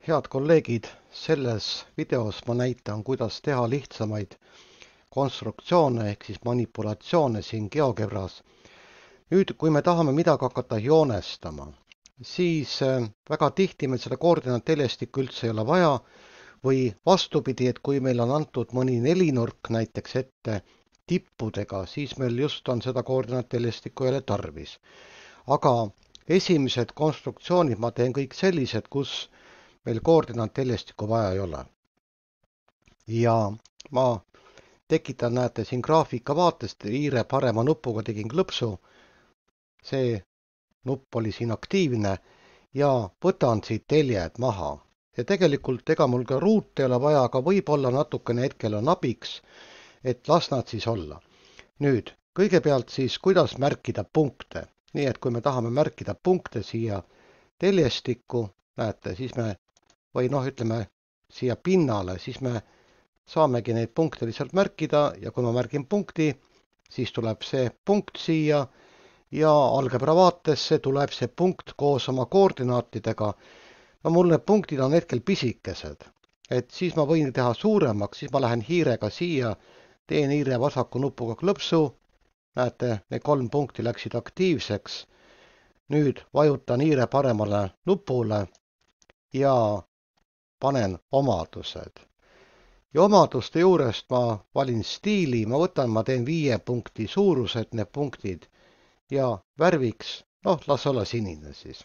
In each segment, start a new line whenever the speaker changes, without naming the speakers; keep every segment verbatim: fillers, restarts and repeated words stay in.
Head kolleegid, selles videos ma näitan, kuidas teha lihtsamaid konstruktsioone ehk siis manipulatsioone siin GeoGebras. Nüüd, kui me tahame midagi hakata joonestama, siis väga tihti meil seda koordinaatteljestikku üldse ei ole vaja või vastupidi, et kui meil on antud mõni nelinurk näiteks ette tippudega, siis meil just on seda koordinaatteljestikku jälle tarvis. Aga esimesed konstruktsioonid ma teen kõik sellised, kus meil koordinaatteljestikku vaja ei ole. Ja ma tekitan, näete siin graafika vaatest, hiire parema nupuga tegin klõpsu. See nupp oli siin aktiivne ja võtan siit teljed maha. Ja tegelikult ega mul ka ruut ei ole vaja, aga võib-olla natukene hetkel on abiks, et las nad siis olla. Nüüd, kõigepealt siis, kuidas märkida punkte. Nii et kui me tahame märkida punkte siia teljestikku, näete, siis me või noh, ütleme siia pinnale, siis me saamegi neid punkte lihtsalt märkida ja kui ma märgin punkti, siis tuleb see punkt siia ja algebra vaatesse tuleb see punkt koos oma koordinaatidega. No mul need punktid on hetkel pisikesed, et siis ma võin teha suuremaks, siis ma lähen hiirega siia, teen hiire vasaku nupuga klõpsu, näete, need kolm punkti läksid aktiivseks. Nüüd vajutan hiire paremale nupule ja panen omadused. Ja omaduste juurest ma valin stiili, ma võtan, ma teen viie punkti suurused need punktid ja värviks, noh, las olla sinine siis.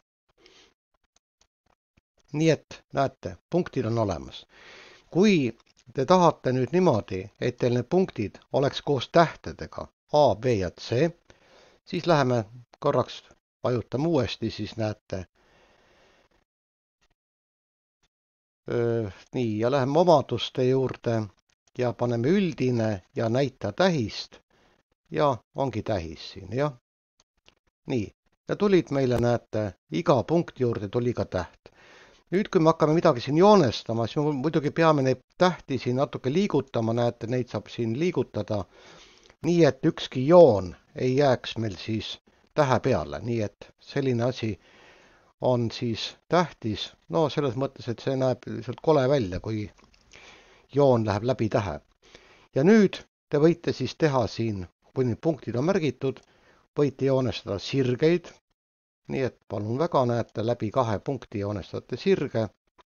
Nii et näete, punktid on olemas. Kui te tahate nüüd niimoodi, et teil need punktid oleks koos tähtedega A, B ja C, siis läheme korraks, vajutame uuesti, siis näete, nii, ja läheme omaduste juurde ja paneme üldine ja näita tähist ja ongi tähis siin, jah. Nii, ja tulid meile, näete, iga punkti juurde tuli ka täht. Nüüd, kui me hakkame midagi siin joonestama, siis me muidugi peame neid tähti siin natuke liigutama, näete, neid saab siin liigutada, nii et ükski joon ei jääks meil siis tähe peale, nii et selline asi on siis tähtis, no selles mõttes, et see näeb lihtsalt kole välja, kui joon läheb läbi tähe. Ja nüüd te võite siis teha siin, kui need punktid on märgitud, võite joonestada sirgeid, nii et palun väga, näete, läbi kahe punkti joonestate sirge.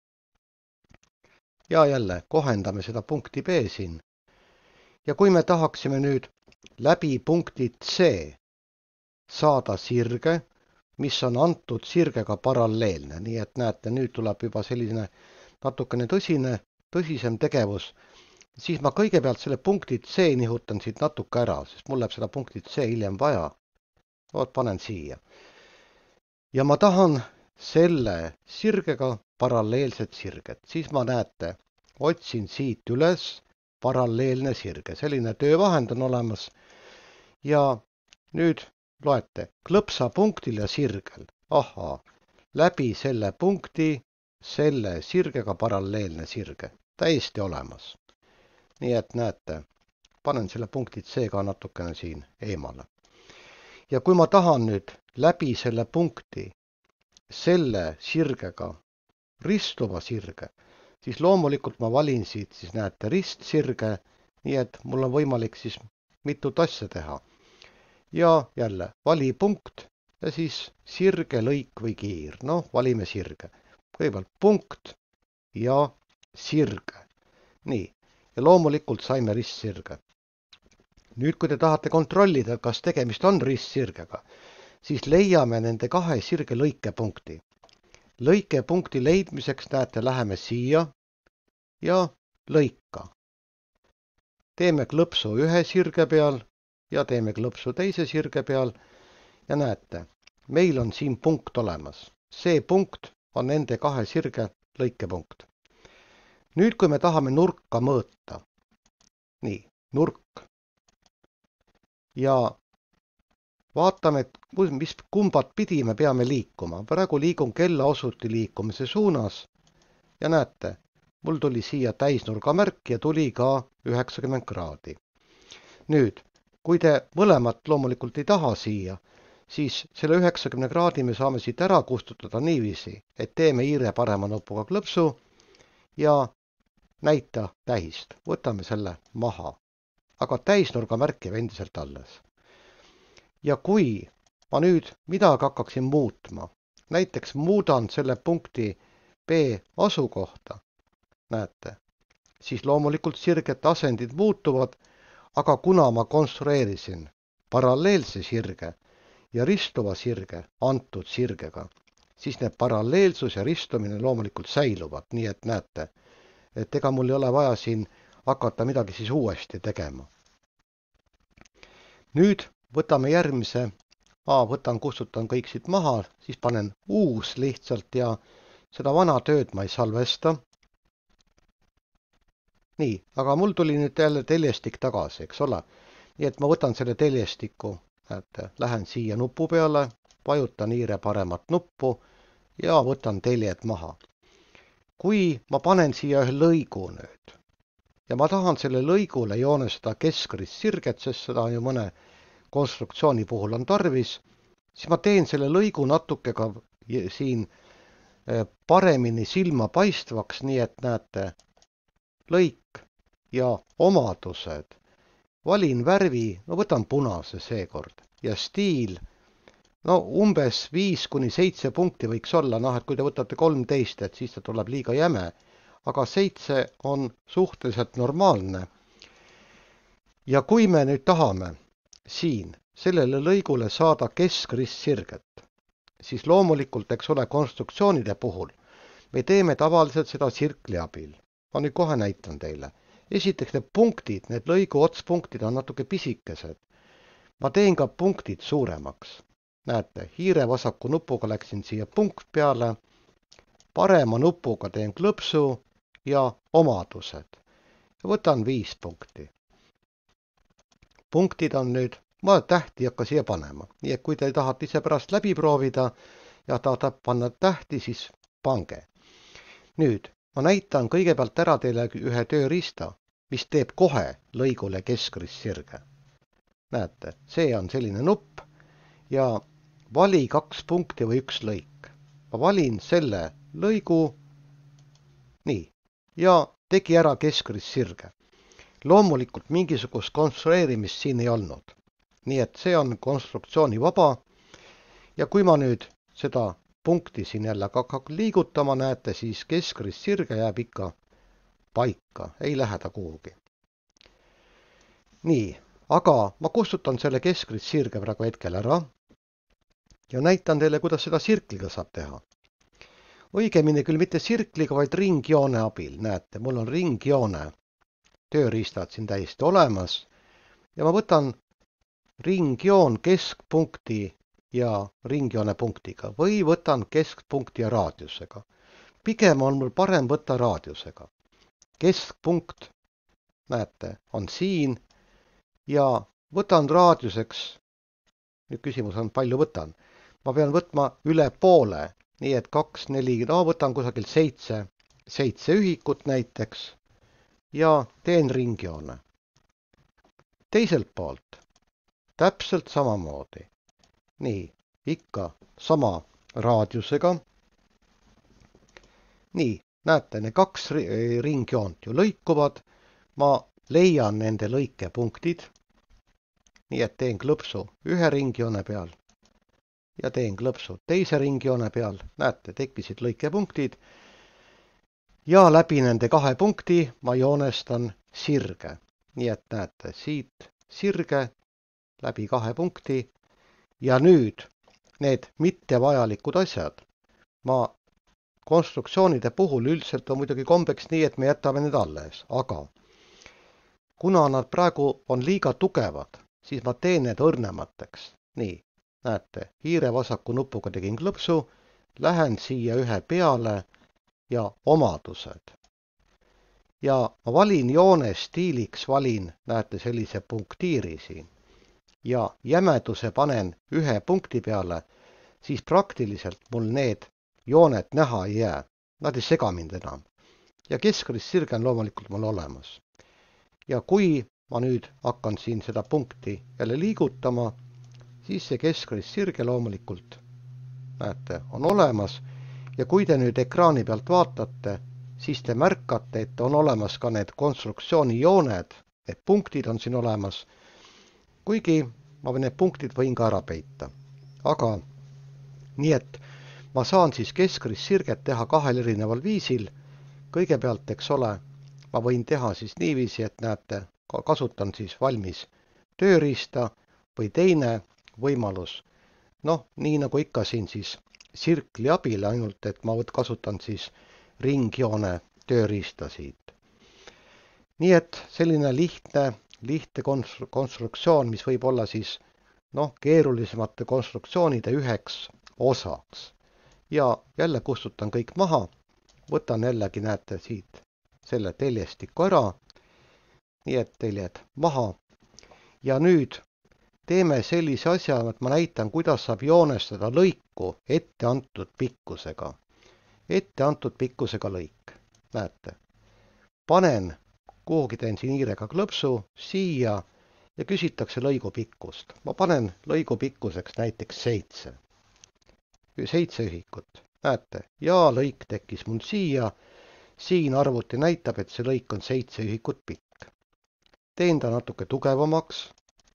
Ja jälle kohendame seda punkti B siin. Ja kui me tahaksime nüüd läbi punkti C saada sirge, mis on antud sirgega paralleelne, nii et näete, nüüd tuleb juba selline natukene tõsine, tõsisem tegevus, siis ma kõigepealt selle punkti C nihutan siit natuke ära, sest mul läheb seda punkti C hiljem vaja. Oot, panen siia. Ja ma tahan selle sirgega paralleelset sirget, siis ma näete, otsin siit üles paralleelne sirge, selline töövahend on olemas ja nüüd loete, klõpsa punktil ja sirgel, ahaa, läbi selle punkti, selle sirgega paralleelne sirge, täiesti olemas. Nii et näete, panen selle punkti C ka natukene siin eemale. Ja kui ma tahan nüüd läbi selle punkti, selle sirgega, ristuva sirge, siis loomulikult ma valin siit, siis näete, ristsirge, nii et mul on võimalik siis mitut asja teha. Ja jälle vali punkt ja siis sirge, lõik või kiir. No, valime sirge. Kõigepealt punkt ja sirge. Nii, ja loomulikult saime ristsirge. Nüüd, kui te tahate kontrollida, kas tegemist on ristsirgega, siis leiame nende kahe sirge lõikepunkti. Lõikepunkti leidmiseks, näete, läheme siia ja lõika. Teeme klõpsu ühe sirge peal ja teeme klõpsu teise sirge peal ja näete, meil on siin punkt olemas. See punkt on nende kahe sirge lõikepunkt. Nüüd, kui me tahame nurka mõõta, nii, nurk, ja vaatame, mis kumbat pidi me peame liikuma. Praegu liigun kellaosuti liikumise suunas ja näete, mul tuli siia täisnurga märk ja tuli ka üheksakümmend kraadi. Nüüd, kui te mõlemat loomulikult ei taha siia, siis selle üheksakümne kraadi me saame siit ära kustutada niiviisi, et teeme hiire parema nupuga klõpsu ja näita tähist. Võtame selle maha, aga täisnurga märk jääb endiselt alles. Ja kui ma nüüd midagi hakkaksin muutma, näiteks muudan selle punkti B asukohta, näete, siis loomulikult sirgete asendid muutuvad, aga kuna ma konstrueerisin paralleelse sirge ja ristuva sirge antud sirgega, siis need paralleelsus ja ristumine loomulikult säiluvad, nii et näete, et ega mul ei ole vaja siin hakata midagi siis uuesti tegema. Nüüd võtame järgmise, ma võtan, kustutan kõik siit maha, siis panen uus lihtsalt ja seda vana tööd ma ei salvesta. Nii, aga mul tuli nüüd jälle teljestik tagasi, eks ole. Nii et ma võtan selle teljestiku, näete, lähen siia nupu peale, vajutan hiire paremat nuppu ja võtan teljed maha. Kui ma panen siia ühe lõigu nüüd ja ma tahan selle lõigule joonestada keskrist sirget, sest seda ju mõne konstruktsiooni puhul on tarvis, siis ma teen selle lõigu natuke ka siin paremini silma paistvaks, nii et näete, lõik ja omadused. Valin värvi, no võtan punase seekord ja stiil, no umbes viis kuni seitse punkti võiks olla, noh, et kui te võtate kolmteist, et siis ta tuleb liiga jäme, aga seitse on suhteliselt normaalne. Ja kui me nüüd tahame siin sellele lõigule saada keskrist sirget, siis loomulikult, eks ole, konstruktsioonide puhul me teeme tavaliselt seda sirkli abil. Ma nüüd kohe näitan teile. Esiteks need punktid, need lõigu otspunktid on natuke pisikesed. Ma teen ka punktid suuremaks. Näete, hiire vasaku nupuga läksin siia punkt peale, parema nupuga teen klõpsu ja omadused. Võtan viis punkti. Punktid on nüüd, ma tähti ei hakka siia panema. Nii et kui te tahate ise pärast läbi proovida ja tahate panna tähti, siis pange. Nüüd ma näitan kõigepealt ära teile ühe tööriista, mis teeb kohe lõigule keskrist sirge. Näete, see on selline nupp ja vali kaks punkti või üks lõik. Ma valin selle lõigu, nii, ja tegi ära keskrist sirge. Loomulikult mingisugust konstrueerimist siin ei olnud. Nii et see on konstruktsiooni vaba ja kui ma nüüd seda punkti siin jälle hakkab liigutama, näete, siis keskrist sirge jääb ikka paika, ei lähe ta kuhugi. Nii, aga ma kustutan selle keskrist sirge praegu hetkel ära ja näitan teile, kuidas seda sirkliga saab teha. Õigemini küll mitte sirkliga, vaid ringjoone abil. Näete, mul on ringjoone tööriistad siin täiesti olemas ja ma võtan ringjoon keskpunkti ja ringjoone punktiga või võtan keskpunkti ja raadiusega. Pigem on mul parem võtta raadiusega. Keskpunkt, näete, on siin ja võtan raadiuseks, nüüd küsimus on, palju võtan. Ma pean võtma üle poole, nii et kaks, neli, no võtan kusagil seitse, seitse ühikut näiteks ja teen ringjoone. Teiselt poolt täpselt samamoodi. Nii, ikka sama raadiusega. Nii, näete, ne kaks ringjoont ju lõikuvad. Ma leian nende lõikepunktid. Nii et teen klõpsu ühe ringjoone peal ja teen klõpsu teise ringjoone peal. Näete, tekkisid lõikepunktid. Ja läbi nende kahe punkti ma joonestan sirge. Nii et näete, siit sirge läbi kahe punkti. Ja nüüd need mittevajalikud asjad. Ma konstruktsioonide puhul üldiselt on muidugi kombeks nii, et me jätame need alles. Aga kuna nad praegu on liiga tugevad, siis ma teen need õrnemateks. Nii, näete, hiire vasaku nupuga tegin klõpsu, lähen siia ühe peale ja omadused. Ja ma valin joone stiiliks, valin, näete, sellise punktiiri siin. Ja jämeduse panen ühe punkti peale, siis praktiliselt mul need jooned näha ei jää. Nad ei sega mind enam. Ja keskrist sirge on loomulikult mul olemas. Ja kui ma nüüd hakkan siin seda punkti jälle liigutama, siis see keskrist-sirge loomulikult, näete, on olemas ja kui te nüüd ekraani pealt vaatate, siis te märkate, et on olemas ka need konstruktsiooni jooned, need punktid on siin olemas, kuigi ma need punktid võin ka ära peita. Aga nii et ma saan siis keskrist-sirget teha kahel erineval viisil. Kõigepealt, eks ole, ma võin teha siis niiviisi, et näete, kasutan siis valmis tööriista või teine võimalus. Noh, nii nagu ikka siin siis sirkli abil, ainult et ma kasutan siis ringjoone tööriista siit. Nii et selline lihtne, lihtne konstruktsioon, mis võib olla siis noh, keerulisemate konstruktsioonide üheks osaks. Ja jälle kustutan kõik maha, võtan jällegi, näete, siit selle teljestiku ära, nii et teljed maha. Ja nüüd teeme sellise asja, et ma näitan, kuidas saab joonestada lõiku ette antud pikkusega. Ette antud pikkusega lõik, näete. Panen, kuhugi teen siin hiirega klõpsu, siia ja küsitakse lõigu pikkust. Ma panen lõigu pikkuseks näiteks seitse. Seitse ühikut, näete, ja lõik tekkis mul siia. Siin arvuti näitab, et see lõik on seitse ühikut pikk. Teen ta natuke tugevamaks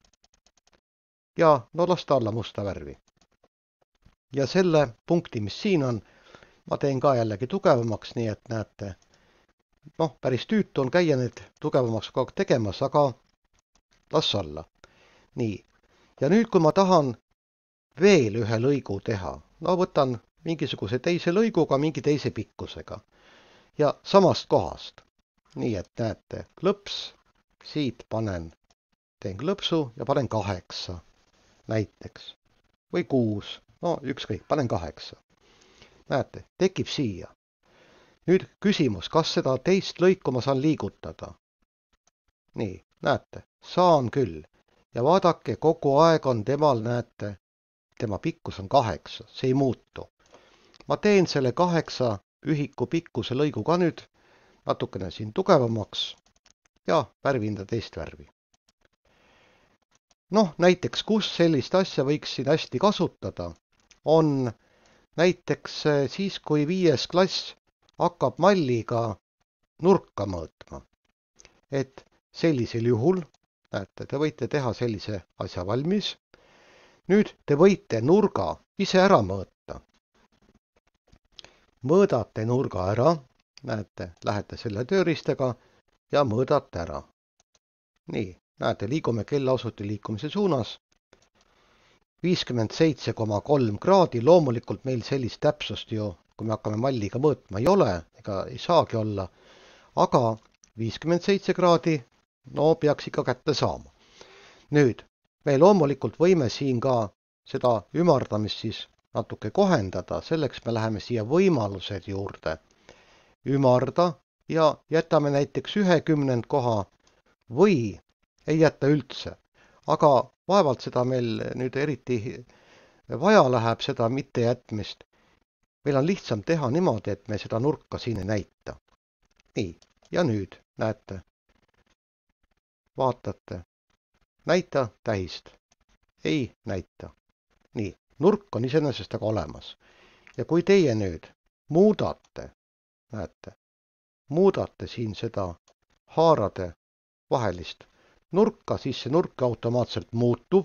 ja no las ta alla musta värvi. Ja selle punkti, mis siin on, ma teen ka jällegi tugevamaks, nii et näete, noh, päris tüütu on käia need tugevamaks kogu aeg tegemas, aga las olla. Nii, ja nüüd, kui ma tahan veel ühe lõigu teha, no võtan mingisuguse teise lõiguga, mingi teise pikkusega ja samast kohast. Nii et näete, klõps, siit panen, teen klõpsu ja panen kaheksa näiteks või kuus, no ükskõik, panen kaheksa. Näete, tekib siia. Nüüd küsimus, kas seda teist lõiku ma saan liigutada? Nii, näete, saan küll. Ja vaadake, kogu aeg on temal, näete, tema pikkus on kaheksa, see ei muutu. Ma teen selle kaheksa ühiku pikkuse lõigu ka nüüd natukene siin tugevamaks ja värvin ta teist värvi. Noh, näiteks, kus sellist asja võiks siin hästi kasutada, on näiteks siis, kui viies klass hakkab malliga nurka mõõtma. Et sellisel juhul, näete, te võite teha sellise asja valmis. Nüüd te võite nurga ise ära mõõta. Mõõdate nurga ära, näete, lähete selle tööriistega ja mõõdate ära. Nii, näete, liigume kellaosuti liikumise suunas. viiskümmend seitse koma kolm kraadi, loomulikult meil sellist täpsust ju, kui me hakkame malliga mõõtma, ei ole, ega ei saagi olla, aga viiskümmend seitse kraadi, no peaks ikka kätte saama. Nüüd, me loomulikult võime siin ka seda ümardamist siis natuke kohendada, selleks me läheme siia võimalused juurde. Ümarda ja jätame näiteks ühekümnend koha või ei jäta üldse, aga vaevalt seda meil nüüd eriti vaja läheb, seda mitte jätmist. Meil on lihtsam teha niimoodi, et me seda nurka siin ei näita. Nii, ja nüüd näete, vaatate, näita tähist, ei näita. Nii, nurk on iseenesest aga olemas. Ja kui teie nüüd muudate, näete, muudate siin seda haarade vahelist nurka, siis see nurk automaatselt muutub.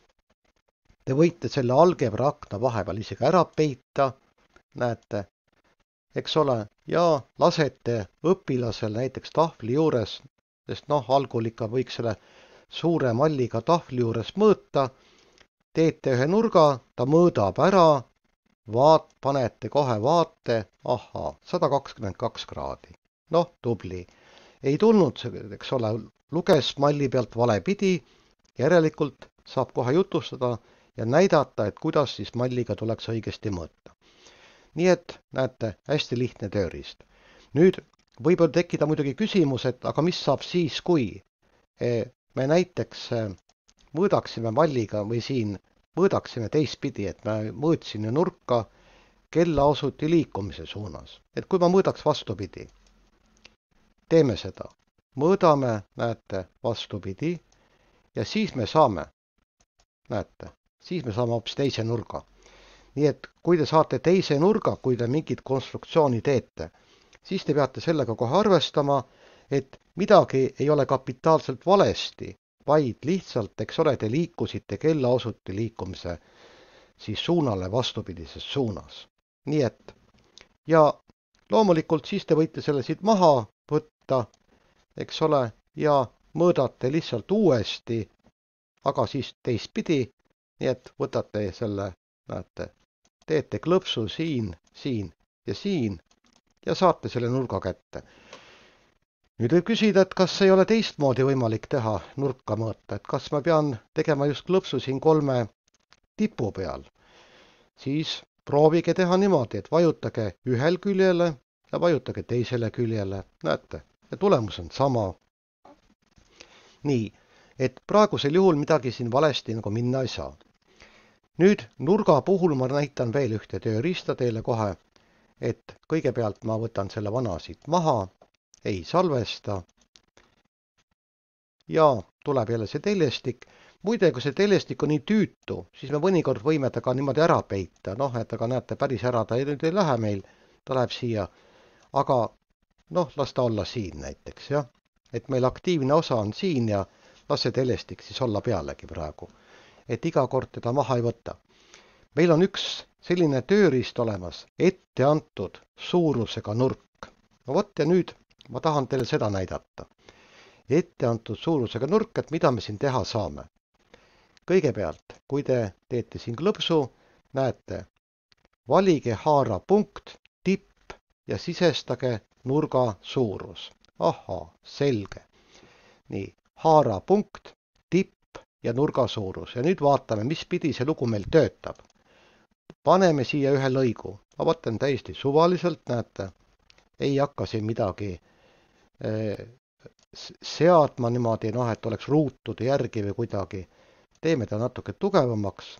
Te võite selle algebra akna vahepeal isegi ära peita, näete, eks ole, ja lasete õpilasel näiteks tahvli juures, sest noh, algul ikka võiks selle suure malliga tahvli juures mõõta, teete ühe nurga, ta mõõdab ära, vaat, panete kohe vaate, ahhaa, sada kakskümmend kaks kraadi. Noh, tubli. Ei tulnud, eks ole, luges malli pealt valepidi, järelikult saab kohe jutustada ja näidata, et kuidas siis malliga tuleks õigesti mõõta. Nii et, näete, hästi lihtne tööriist. Nüüd võib tekkida muidugi küsimus, et aga mis saab siis, kui me näiteks mõõdaksime malliga või siin mõõdaksime teistpidi, et me mõõtsime nurka kellaosuti liikumise suunas. Et kui ma mõõdaks vastupidi, teeme seda. Mõõdame, näete, vastupidi ja siis me saame, näete, siis me saame hoopis teise nurga. Nii et kui te saate teise nurga, kui te mingit konstruktsiooni teete, siis te peate sellega kohe arvestama, et midagi ei ole kapitaalselt valesti, vaid lihtsalt, eks ole, te liikusite kellaosuti liikumise siis suunale vastupidises suunas. Nii et, ja loomulikult siis te võite selle siit maha võtta, eks ole, ja mõõdate lihtsalt uuesti, aga siis teistpidi, nii et võtate selle, näete, teete klõpsu siin, siin ja siin ja saate selle nurga kätte. Nüüd võib küsida, et kas ei ole teistmoodi võimalik teha nurka mõõta, et kas ma pean tegema just klõpsu siin kolme tipu peal. Siis proovige teha niimoodi, et vajutage ühel küljele ja vajutage teisele küljele. Näete, ja tulemus on sama. Nii, et praegusel juhul midagi siin valesti nagu minna ei saa. Nüüd nurga puhul ma näitan veel ühte tööriista teile kohe, et kõigepealt ma võtan selle vana siit maha, ei salvesta ja tuleb jälle see teljestik. Muide, kui see teljestik on nii tüütu, siis me mõnikord võime ta ka niimoodi ära peita, noh, et aga näete, päris ära ta ei, nüüd ei lähe meil, ta läheb siia, aga noh, las ta olla siin näiteks, jah, et meil aktiivne osa on siin ja las see teljestik siis olla pealegi praegu. Et iga kord teda maha ei võta. Meil on üks selline tööriist olemas, ette antud suurusega nurk. No vot ja nüüd ma tahan teile seda näidata. Ette antud suurusega nurk, et mida me siin teha saame. Kõigepealt, kui te teete siin klõpsu, näete, valige haarapunkt, tipp ja sisestage nurga suurus. Ahaa, selge. Nii, haarapunkt, tipp ja nurga suurus. Ja nüüd vaatame, mis pidi see lugu meil töötab. Paneme siia ühe lõigu. Ma võtan täiesti suvaliselt, näete, ei hakka siin midagi eh, seadma niimoodi, noh, et oleks ruutude järgi või kuidagi. Teeme ta natuke tugevamaks.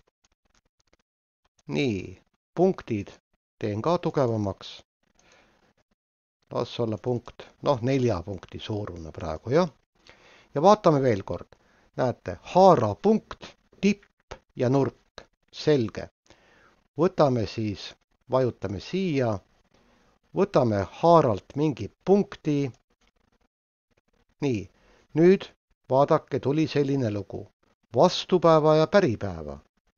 Nii, punktid teen ka tugevamaks. Las olla punkt, noh, nelja punkti suurune praegu, jah. Ja vaatame veel kord. Näete, haarapunkt, tipp ja nurk. Selge. Võtame siis, vajutame siia, võtame haaralt mingi punkti. Nii, nüüd vaadake, tuli selline lugu. Vastupäeva ja päripäeva.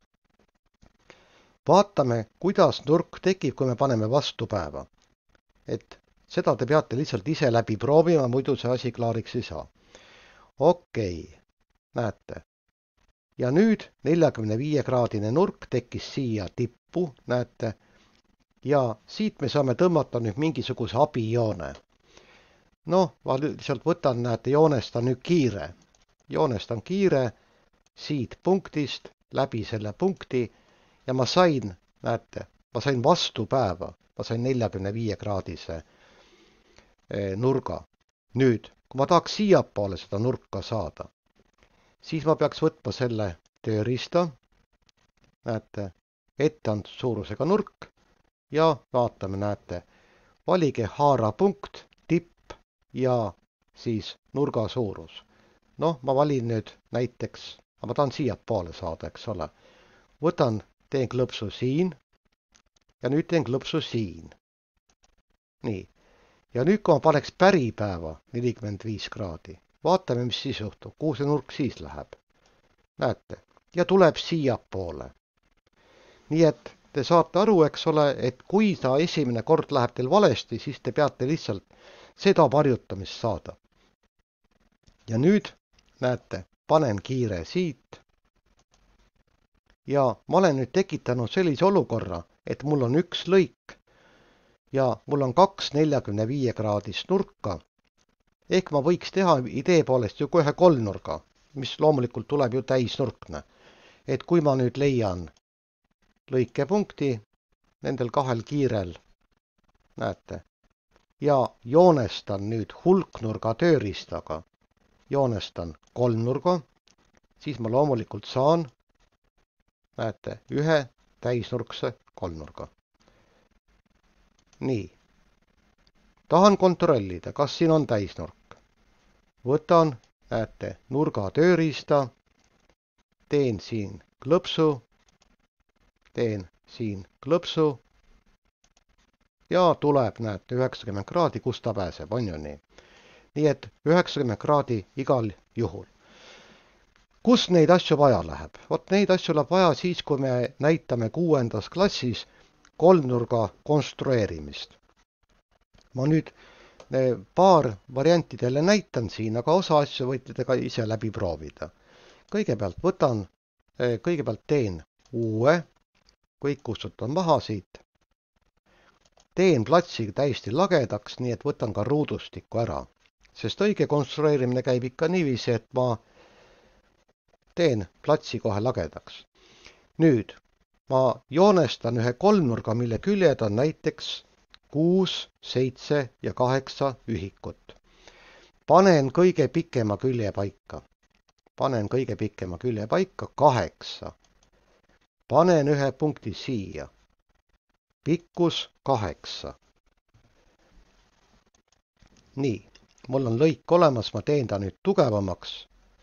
Vaatame, kuidas nurk tekib, kui me paneme vastupäeva. Et seda te peate lihtsalt ise läbi proovima, muidu see asi klaariks ei saa. Okei, näete. Ja nüüd neljakümne viie kraadine nurk tekkis siia tippu, näete. Ja siit me saame tõmmata nüüd mingisuguse abijoone. Noh, ma lihtsalt võtan, näete, joonestan nüüd kiire. Joonestan kiire siit punktist läbi selle punkti ja ma sain, näete, ma sain vastupäeva. Ma sain neljakümne viie kraadise nurga. Nüüd, kui ma tahaks siiapoole seda nurka saada, siis ma peaks võtma selle tööriista, näete, ette antud suurusega nurk ja vaatame, näete, valige haarapunkt, tipp ja siis nurga suurus. Noh, ma valin nüüd näiteks, aga ma tahan siiapoole saada, eks ole. Võtan, teen klõpsu siin ja nüüd teen klõpsu siin. Nii. Ja nüüd, kui ma paneks päripäeva nelikümmend viis kraadi, vaatame, mis siis juhtub, kuhu see nurk siis läheb. Näete, ja tuleb siiapoole. Nii et te saate aru, eks ole, et kui ta esimene kord läheb teil valesti, siis te peate lihtsalt seda varjutamist saada. Ja nüüd, näete, panen kiire siit. Ja ma olen nüüd tekitanud sellise olukorra, et mul on üks lõik. Ja mul on kaks neljakümne viie kraadist nurka. Ehk ma võiks teha idee poolest ju kohe kolmnurga, mis loomulikult tuleb ju täisnurkne. Et kui ma nüüd leian lõikepunkti nendel kahel kiirel, näete, ja joonestan nüüd hulknurga tööriistaga, joonestan kolmnurga, siis ma loomulikult saan, näete, ühe täisnurkse kolmnurga. Nii, tahan kontrollida, kas siin on täisnurk. Võtan, näete, nurga tööriista, teen siin klõpsu teen siin klõpsu ja tuleb, näete, üheksakümmend kraadi, kust ta pääseb, on ju nii. Nii et üheksakümmend kraadi igal juhul. Kus neid asju vaja läheb? Vot neid asju läheb vaja siis, kui me näitame kuuendas klassis kolmnurga konstrueerimist. Ma nüüd paar varianti teile näitan siin, aga osa asju võite te ka ise läbi proovida. Kõigepealt võtan, kõigepealt teen uue, kõik kustutan maha siit. Teen platsi täiesti lagedaks, nii et võtan ka ruudustikku ära. Sest õige konstrueerimine käib ikka niiviisi, et ma teen platsi kohe lagedaks. Nüüd ma joonestan ühe kolmnurga, mille küljed on näiteks kuus, seitse ja kaheksa ühikut. Panen kõige pikema külje paika. Panen kõige pikema külje paika, kaheksa. Panen ühe punkti siia. Pikkus kaheksa. Nii, mul on lõik olemas, ma teen ta nüüd tugevamaks.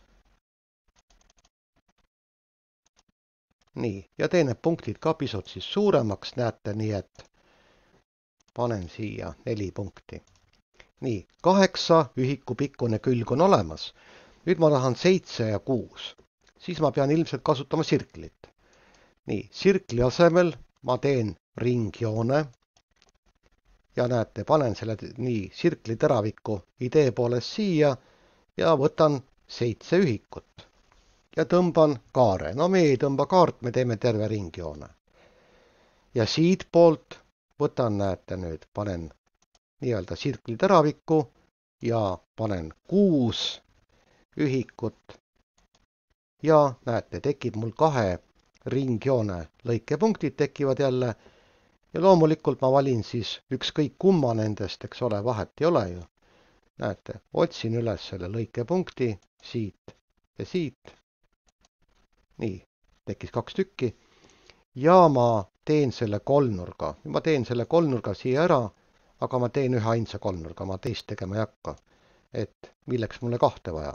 Nii, ja teen need punktid ka pisut siis suuremaks, näete, nii et panen siia neli punkti. Nii, kaheksa ühiku pikkune külg on olemas. Nüüd ma tahan seitse ja kuus. Siis ma pean ilmselt kasutama sirklit. Nii, sirkli asemel ma teen ringjoone. Ja näete, panen selle nii sirkli teraviku idee poolest siia ja võtan seitse ühikut. Ja tõmban kaare. No me ei tõmba kaart, me teeme terve ringjoone. Ja siit poolt võtan, näete nüüd, panen nii-öelda sirkli teraviku ja panen kuus ühikut. Ja näete, tekib mul kahe ringjoone lõikepunktid tekivad jälle. Ja loomulikult ma valin siis ükskõik kumma nendest, eks ole, vahet ei ole ju. Näete, otsin üles selle lõikepunkti siit ja siit. Nii, tekkis kaks tükki. Ja ma teen selle kolmnurga. Ma teen selle kolmnurga siia ära, aga ma teen ühe ainsa kolmnurga. Ma teist tegema ei hakka. Et milleks mulle kahte vaja.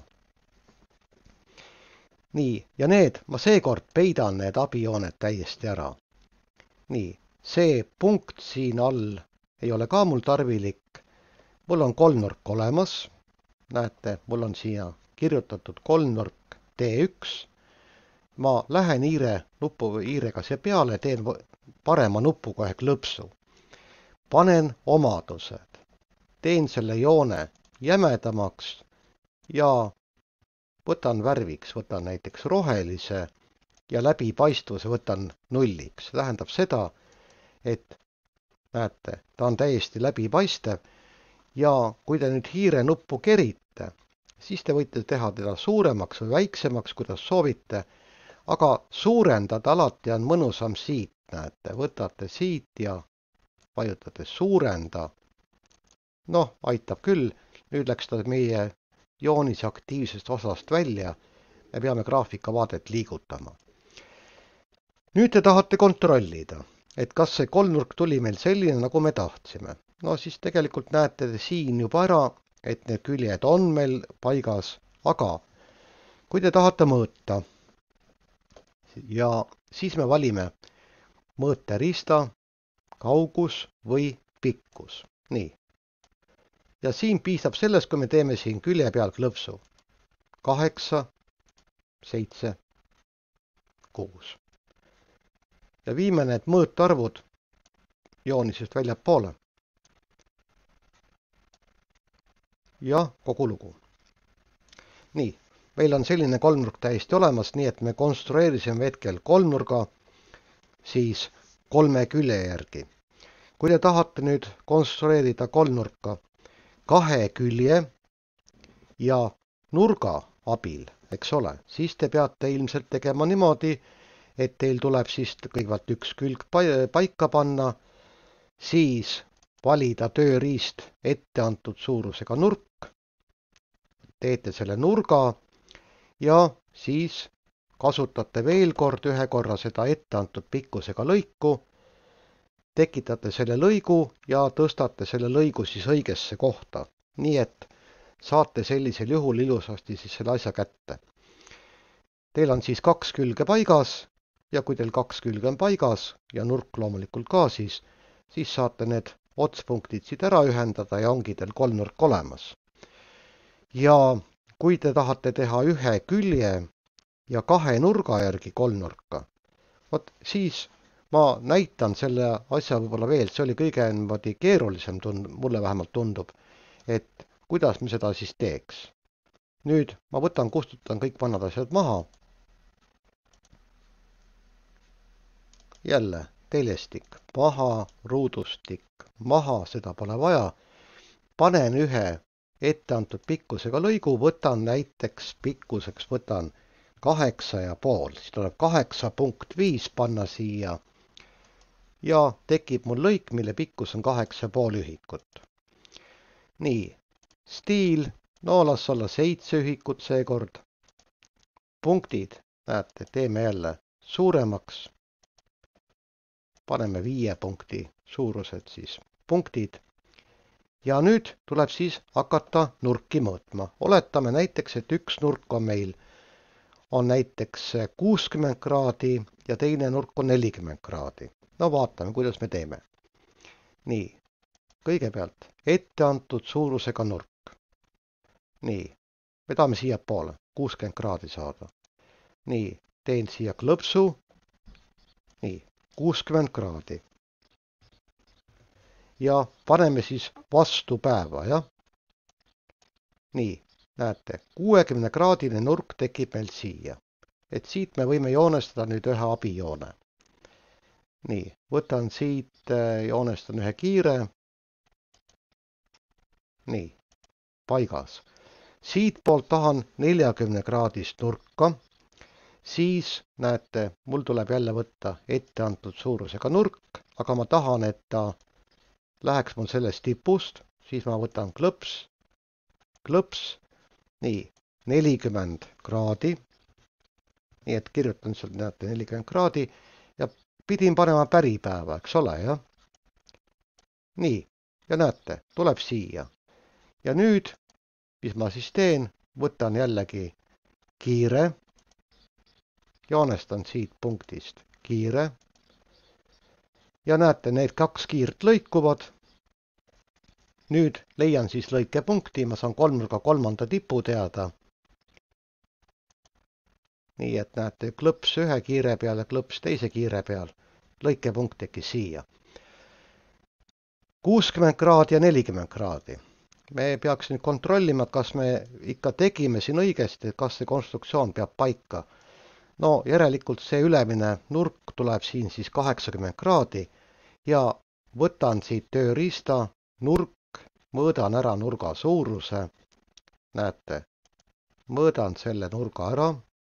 Nii, ja need, ma seekord peidan need abijooned täiesti ära. Nii, see punkt siin all ei ole ka mul tarvilik. Mul on kolmnurk olemas. Näete, mul on siia kirjutatud kolmnurk D üks. Ma lähen hiire nupu hiirega siia peale, teen parema nupuga ehk lõpsu. Panen omadused. Teen selle joone jämedamaks ja võtan värviks, võtan näiteks rohelise ja läbipaistvuse võtan nulliks. See tähendab seda, et näete, ta on täiesti läbipaistev ja kui te nüüd hiire nuppu kerite, siis te võite teha teda suuremaks või väiksemaks, kuidas soovite, aga suurendada alati on mõnusam siit, näete, võtate siit ja vajutate suurenda. Noh, aitab küll, nüüd läks ta meie joonise aktiivsest osast välja, me peame graafikavaadet liigutama. Nüüd te tahate kontrollida, et kas see kolmnurk tuli meil selline, nagu me tahtsime. No siis tegelikult näete te siin juba ära, et need küljed on meil paigas, aga kui te tahate mõõta ja siis me valime mõõteriista, kaugus või pikkus. Nii. Ja siin piisab sellest, kui me teeme siin külje peal klõpsu. kaheksa, seitse, kuus. Ja viime need mõõtarvud joonisest väljapoole. Ja kogu lugu. Nii, meil on selline kolmnurk täiesti olemas, nii et me konstrueerisime hetkel kolmnurga siis kolme külje järgi. Kui te tahate nüüd konstrueerida kolmnurka kahe külje ja nurga abil, eks ole, siis te peate ilmselt tegema niimoodi, et teil tuleb siis kõigepealt üks külg paika panna, siis valida tööriist ette antud suurusega nurk, teete selle nurga ja siis kasutate veel kord ühe korra seda ette antud pikkusega lõiku, tekitate selle lõigu ja tõstate selle lõigu siis õigesse kohta, nii et saate sellisel juhul ilusasti siis selle asja kätte. Teil on siis kaks külge paigas ja kui teil kaks külge on paigas ja nurk loomulikult ka, siis, siis saate need otspunktid siit ära ühendada ja ongi teil kolmnurk olemas. Ja kui te tahate teha ühe külje ja kahe nurga järgi kolmnurka, vot siis ma näitan selle asja võib-olla veel, see oli kõige niimoodi keerulisem, tund, mulle vähemalt tundub, et kuidas me seda siis teeks. Nüüd ma võtan, kustutan kõik vanad asjad maha. Jälle teljestik maha, ruudustik maha, seda pole vaja. Panen ühe etteantud pikkusega lõigu, võtan näiteks pikkuseks, võtan kaheksa ja pool, siis tuleb kaheksa punkt viis panna siia ja tekib mul lõik, mille pikkus on kaheksa pool ühikut. Nii, stiil, no las olla seitse ühikut seekord. Punktid, näete, teeme jälle suuremaks. Paneme viie punkti suurused siis punktid. Ja nüüd tuleb siis hakata nurki mõõtma. Oletame näiteks, et üks nurk on meil on näiteks kuuskümmend kraadi ja teine nurk on nelikümmend kraadi. No vaatame, kuidas me teeme. Nii, kõigepealt etteantud suurusega nurk. Nii, me tahame siia poole, kuuskümmend kraadi saada. Nii, teen siia klõpsu. Nii, kuuskümmend kraadi. Ja paneme siis vastu päeva, jah. Nii, näete, kuuekümne kraadine nurk tekib meil siia. Et siit me võime joonestada nüüd ühe abijoone. Nii, võtan siit, joonestan ühe kiire. Nii, paigas. Siit poolt tahan neljakümne kraadist nurka. Siis, näete, mul tuleb jälle võtta etteantud suurusega nurk, aga ma tahan, et ta läheks mul sellest tipust. Siis ma võtan klõps, klõps, nii, nelikümmend kraadi. Nii, et kirjutan sealt, näete, nelikümmend kraadi ja pidin panema päripäeva, eks ole, jah? Nii, ja näete, tuleb siia. Ja nüüd, mis ma siis teen, võtan jällegi kiire, joonestan siit punktist kiire. Ja näete, need kaks kiirt lõikuvad. Nüüd leian siis lõikepunkti, ma saan kolmnurga kolmanda tipu teada. Nii et näete, klõps ühe kiire peal ja klõps teise kiire peal. Lõikepunkt tekkis siia. kuuskümmend kraadi ja nelikümmend kraadi. Me peaks nüüd kontrollima, kas me ikka tegime siin õigesti, kas see konstruktsioon peab paika. No järelikult see ülemine nurk tuleb siin siis kaheksakümmend kraadi ja võtan siit tööriista nurk, mõõdan ära nurga suuruse. Näete, mõõdan selle nurga ära.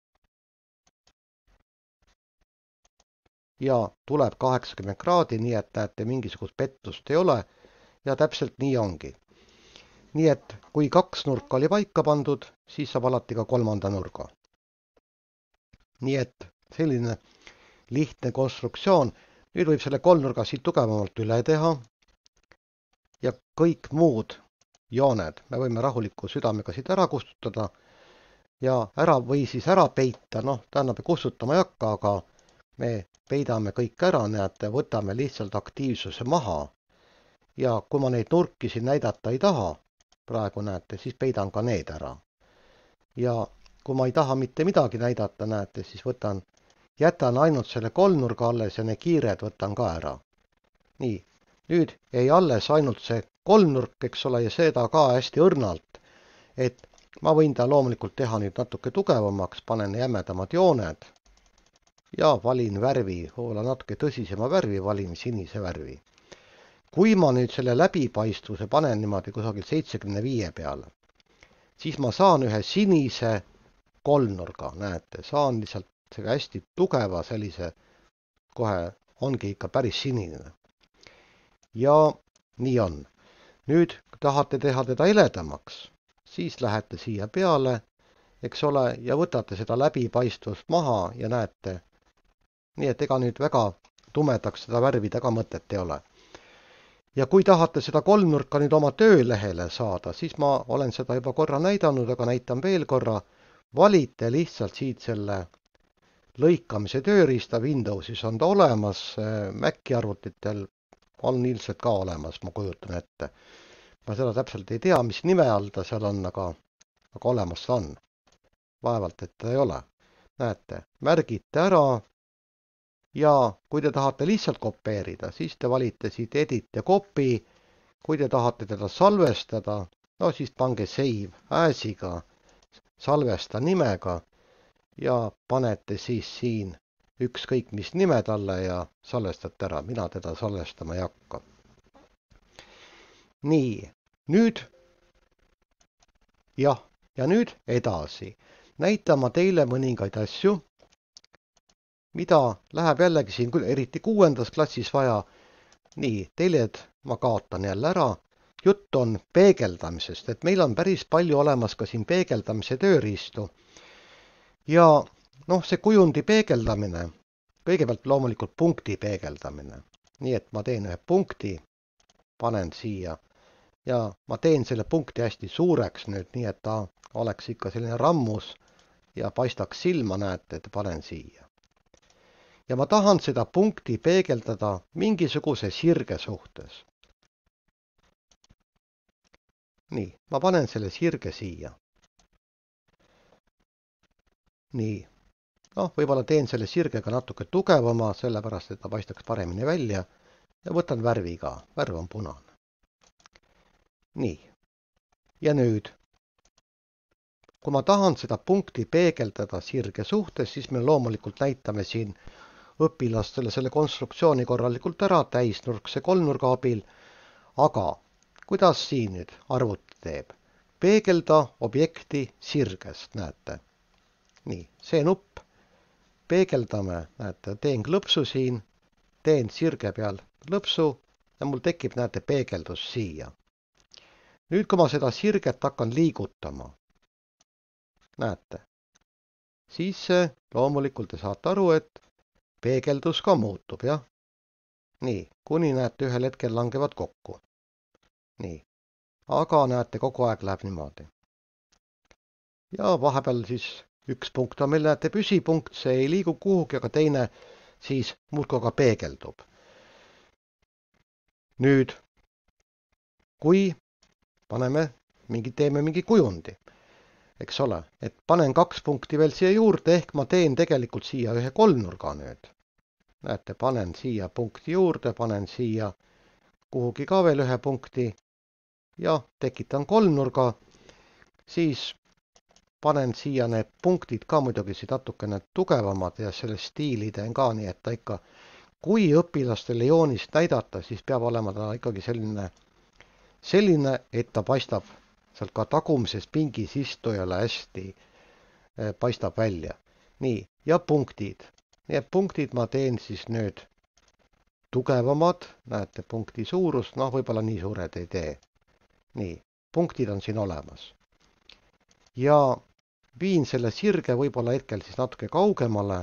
Ja tuleb kaheksakümmend kraadi, nii et näete, mingisugust pettust ei ole ja täpselt nii ongi. Nii et kui kaks nurka oli paika pandud, siis saab alati ka kolmanda nurga. Nii et selline lihtne konstruktsioon. Nüüd võib selle kolmnurga siit tugevamalt üle teha ja kõik muud jooned me võime rahuliku südamega siit ära kustutada ja ära või siis ära peita, noh, tähendab kustutama ei hakka, aga me peidame kõik ära, näete, võtame lihtsalt aktiivsuse maha. Ja kui ma neid nurki siin näidata ei taha, praegu näete, siis peidan ka need ära. Ja kui ma ei taha mitte midagi näidata, näete, siis võtan, jätan ainult selle kolmnurga alles ja need kiired võtan ka ära. Nii, nüüd jäi alles ainult see kolmnurk, eks ole, ja seda ka hästi õrnalt. Et ma võin ta loomulikult teha nüüd natuke tugevamaks, panen jämedamad jooned. Ja valin värvi, võib-olla natuke tõsisema värvi, valin sinise värvi. Kui ma nüüd selle läbipaistvuse panen niimoodi kusagil seitsekümmend viis peale, siis ma saan ühe sinise kolmnurga, näete, saan lihtsalt hästi tugeva sellise, kohe ongi ikka päris sinine. Ja nii on. Nüüd tahate teha teda heledamaks, siis lähete siia peale, eks ole, ja võtate seda läbipaistvust maha ja näete, nii et ega nüüd väga tumedaks seda värvida ka mõtet ei ole. Ja kui tahate seda kolmnurka nüüd oma töölehele saada, siis ma olen seda juba korra näidanud, aga näitan veel korra. Valite lihtsalt siit selle lõikamise tööriista, Windowsis on ta olemas, Maci arvutitel on ilmselt ka olemas, ma kujutan ette. Ma seda täpselt ei tea, mis nime all ta seal on, aga, aga olemas ta on. Vaevalt, et ta ei ole. Näete, märgite ära ja kui te tahate lihtsalt kopeerida, siis te valite siit Edit ja Copy. Kui te tahate teda salvestada, no siis pange Save As'iga, salvesta nimega ja panete siis siin ükskõik mis nime talle ja salvestate ära. Mina teda salvestama ei hakka. Nii, nüüd, jah, ja nüüd edasi. Näitama teile mõningaid asju, mida läheb jällegi siin küll eriti kuuendas klassis vaja. Nii, teljed ma kaotan jälle ära. Jutt on peegeldamisest, et meil on päris palju olemas ka siin peegeldamise tööriistu. Ja noh, see kujundi peegeldamine, kõigepealt loomulikult punkti peegeldamine. Nii et ma teen ühe punkti, panen siia ja ma teen selle punkti hästi suureks nüüd, nii et ta oleks ikka selline rammus ja paistaks silma, näete, et panen siia. Ja ma tahan seda punkti peegeldada mingisuguse sirge suhtes. Nii, ma panen selle sirge siia. Nii, noh, võib-olla teen selle sirgega natuke tugevama, sellepärast, et ta paistaks paremini välja ja võtan värvi ka, värv on punane. Nii, ja nüüd, kui ma tahan seda punkti peegeldada sirge suhtes, siis me loomulikult näitame siin õpilastele selle konstruktsiooni korralikult ära täisnurkse kolmnurga abil, aga kuidas siin nüüd arvuti teeb? Peegelda objekti sirgest, näete. Nii, see nupp, peegeldame, näete, teen klõpsu siin, teen sirge peal klõpsu ja mul tekib, näete, peegeldus siia. Nüüd, kui ma seda sirget hakkan liigutama, näete, siis loomulikult te saate aru, et peegeldus ka muutub, jah? Nii, kuni näete, ühel hetkel langevad kokku. Nii, aga näete, kogu aeg läheb niimoodi. Ja vahepeal siis üks punkt on meil, näete, püsipunkt, see ei liigu kuhugi, aga teine siis muudkoga peegeldub. Nüüd, kui paneme mingi, teeme mingi kujundi, eks ole, et panen kaks punkti veel siia juurde, ehk ma teen tegelikult siia ühe kolmnurga nüüd. Näete, panen siia punkti juurde, panen siia kuhugi ka veel ühe punkti ja tekitan kolmnurga, siis panen siia need punktid ka muidugi siit natukene tugevamad ja selle stiili teen ka, nii et ta ikka, kui õpilastele joonist näidata, siis peab olema ta ikkagi selline, selline, et ta paistab sealt ka tagumises pingis istujale hästi paistab välja. Nii, ja punktid. Nii et punktid ma teen siis nüüd tugevamad, näete punkti suurus, noh võib-olla nii suured ei tee. Nii, punktid on siin olemas. Ja viin selle sirge võib-olla hetkel siis natuke kaugemale.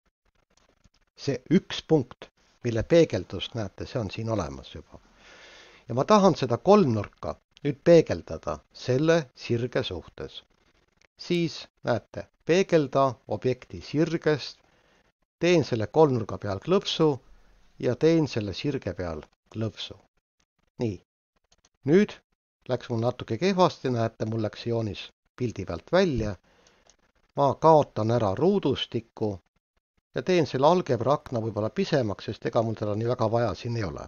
See üks punkt, mille peegeldust näete, see on siin olemas juba. Ja ma tahan seda kolmnurka nüüd peegeldada selle sirge suhtes. Siis näete, peegelda objekti sirgest, teen selle kolmnurga peal klõpsu ja teen selle sirge peal klõpsu. Nii, nüüd läks mul natuke kehvasti, näete, mul läks joonis pildi pealt välja. Ma kaotan ära ruudustikku ja teen selle algebra akna võib-olla pisemaks, sest ega mul teda nii väga vaja siin ei ole.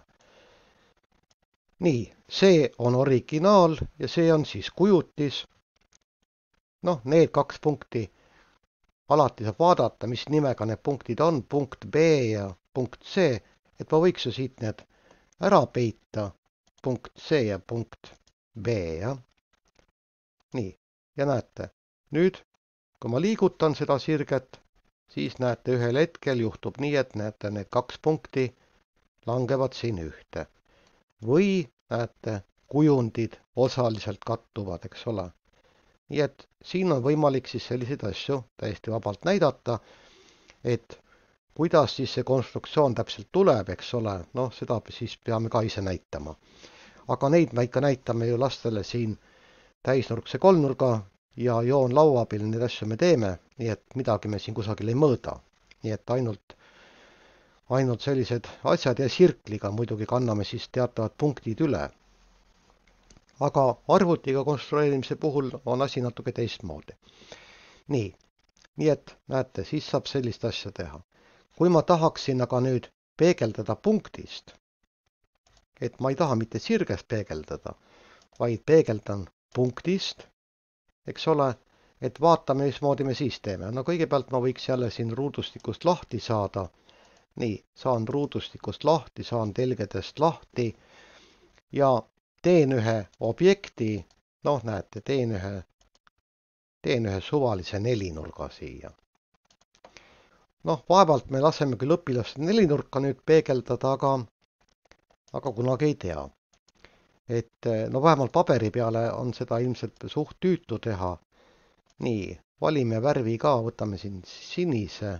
Nii, see on originaal ja see on siis kujutis. Noh, need kaks punkti. Alati saab vaadata, mis nimega need punktid on, punkt B ja punkt C, et ma võiks ju siit need ära peita, punkt C ja punkt B, jah. Nii, ja näete, nüüd, kui ma liigutan seda sirget, siis näete, ühel hetkel juhtub nii, et näete, need kaks punkti langevad siin ühte. Või näete, kujundid osaliselt kattuvad, eks ole. Nii et siin on võimalik siis selliseid asju täiesti vabalt näidata, et kuidas siis see konstruktsioon täpselt tuleb, eks ole, noh, seda siis peame ka ise näitama. Aga neid me ikka näitame ju lastele siin täisnurkse kolmnurga ja joon laua peal, need asju me teeme, nii et midagi me siin kusagil ei mõõda. nii et ainult, ainult sellised asjad ja sirkliga muidugi kanname siis teatavad punktid üle. Aga arvutiga konstrueerimise puhul on asi natuke teistmoodi. Nii, nii et näete, siis saab sellist asja teha. Kui ma tahaksin aga nüüd peegeldada punktist, et ma ei taha mitte sirgest peegeldada, vaid peegeldan punktist, eks ole, et vaatame, mismoodi me siis teeme. No kõigepealt ma võiks jälle siin ruudustikust lahti saada. Nii, saan ruudustikust lahti, saan telgedest lahti ja teen ühe objekti, noh näete, teen ühe, teen ühe suvalise nelinurga siia. Noh, vaevalt me laseme küll õpilaste nelinurka nüüd peegeldada, aga, aga kunagi ei tea. Et no vähemalt paberi peale on seda ilmselt suht tüütu teha. Nii, valime värvi ka, võtame siin sinise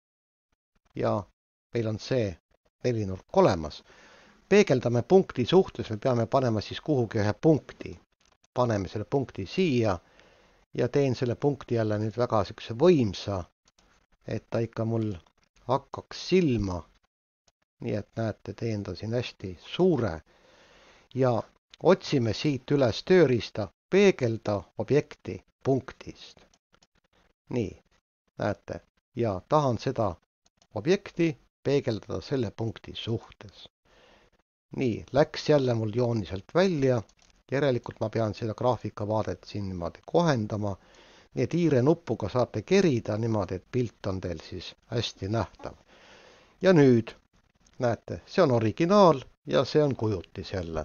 ja meil on see nelinurk olemas. Peegeldame punkti suhtes, me peame panema siis kuhugi ühe punkti. Paneme selle punkti siia ja teen selle punkti jälle nüüd väga siukse võimsa, et ta ikka mul hakkaks silma. Nii et näete, teen ta siin hästi suure ja otsime siit üles tööriista peegelda objekti punktist. Nii, näete, ja tahan seda objekti peegeldada selle punkti suhtes. Nii, läks jälle mul jooniselt välja, järelikult ma pean seda graafikavaadet siin niimoodi kohendama, nii et hiire nuppuga saate kerida niimoodi, et pilt on teil siis hästi nähtav. Ja nüüd, näete, see on originaal ja see on kujutis jälle.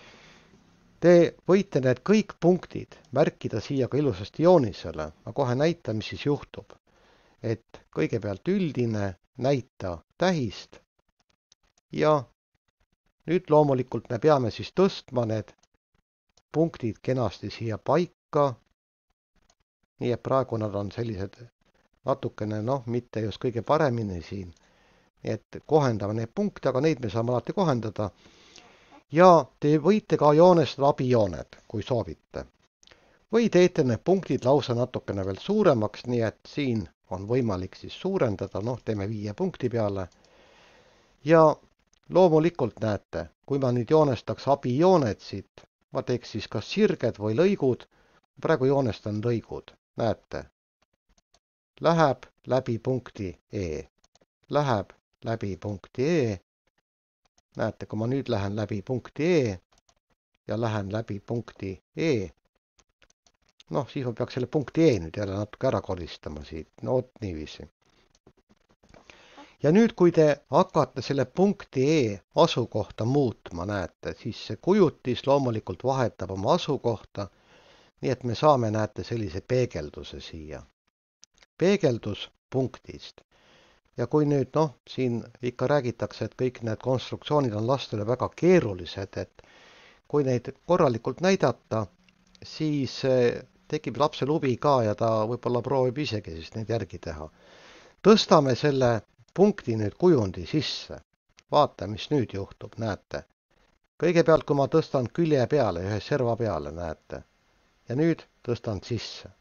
Te võite need kõik punktid märkida siia ka ilusasti joonisele, ma kohe näitan, mis siis juhtub. Et kõigepealt üldine näita tähist ja nüüd loomulikult me peame siis tõstma need punktid kenasti siia paika. Nii et praegu nad on sellised natukene, noh, mitte just kõige paremini siin. Nii et kohendame need punkte, aga neid me saame alati kohendada. Ja te võite ka joonestada abijooned, kui soovite. Või teete need punktid lausa natukene veel suuremaks, nii et siin on võimalik siis suurendada, noh, teeme viie punkti peale. Ja loomulikult näete, kui ma nüüd joonestaks abijooned siit, ma teeks siis kas sirged või lõigud, praegu joonestan lõigud, näete. Läheb läbi punkti E, läheb läbi punkti E, näete, kui ma nüüd lähen läbi punkti E ja lähen läbi punkti E, noh, siis ma peaks selle punkti E nüüd jälle natuke ära koristama siit, no oot niiviisi. Ja nüüd, kui te hakkate selle punkti E asukohta muutma, näete, siis see kujutis loomulikult vahetab oma asukohta, nii et me saame, näete, sellise peegelduse siia. Peegeldus punktist. Ja kui nüüd, noh, siin ikka räägitakse, et kõik need konstruktsioonid on lastele väga keerulised, et kui neid korralikult näidata, siis tekib lapsel huvi ka ja ta võib-olla proovib isegi siis neid järgi teha. Tõstame selle punkti nüüd kujundi sisse. Vaata, mis nüüd juhtub, näete. Kõigepealt, kui ma tõstan külje peale, ühe serva peale, näete. Ja nüüd tõstan sisse.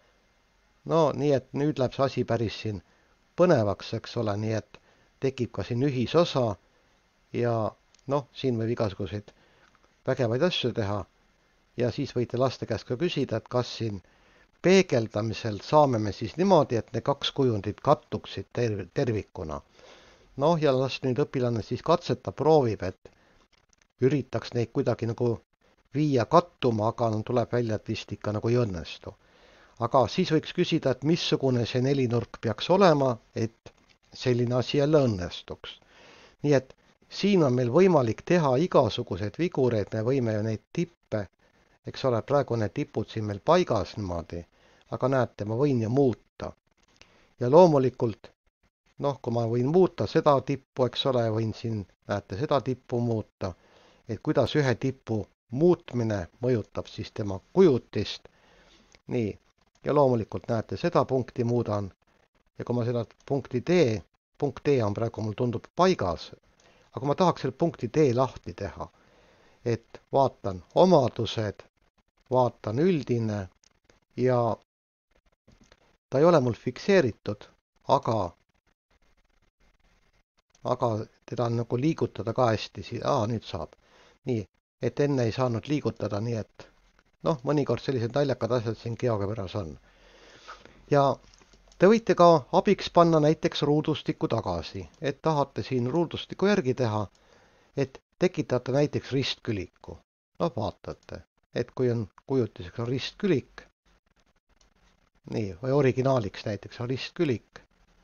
No nii, et nüüd läheb see asi päris siin põnevaks, eks ole, nii et tekib ka siin ühisosa ja noh, siin võib igasuguseid vägevaid asju teha ja siis võite laste käest ka küsida, et kas siin peegeldamisel saame me siis niimoodi, et need kaks kujundit kattuksid terv tervikuna. Noh, ja las nüüd õpilane siis katseta proovib, et üritaks neid kuidagi nagu viia kattuma, aga tuleb välja, et vist ikka nagu ei õnnestu. Aga siis võiks küsida, et missugune see nelinurk peaks olema, et selline asi jälle õnnestuks. Nii et siin on meil võimalik teha igasuguseid vigureid, me võime ju neid tippe, eks ole, praegu need tipud siin meil paigas niimoodi, aga näete, ma võin ju muuta. Ja loomulikult, noh, kui ma võin muuta seda tippu, eks ole, võin siin, näete, seda tippu muuta, et kuidas ühe tipu muutmine mõjutab siis tema kujutist. Nii. Ja loomulikult näete, seda punkti muudan ja kui ma seda punkti D, punkt D on praegu mul tundub paigas, aga ma tahaks selle punkti D lahti teha, et vaatan omadused, vaatan üldine ja ta ei ole mul fikseeritud, aga aga teda on nagu liigutada ka hästi, aa, nüüd saab. Nii, et enne ei saanud liigutada, nii et noh, mõnikord sellised naljakad asjad siin GeoGebras on. Ja te võite ka abiks panna näiteks ruudustiku tagasi, et tahate siin ruudustiku järgi teha, et tekitate näiteks ristküliku. No vaatate, et kui on kujutiseks on ristkülik, nii, või originaaliks näiteks on ristkülik,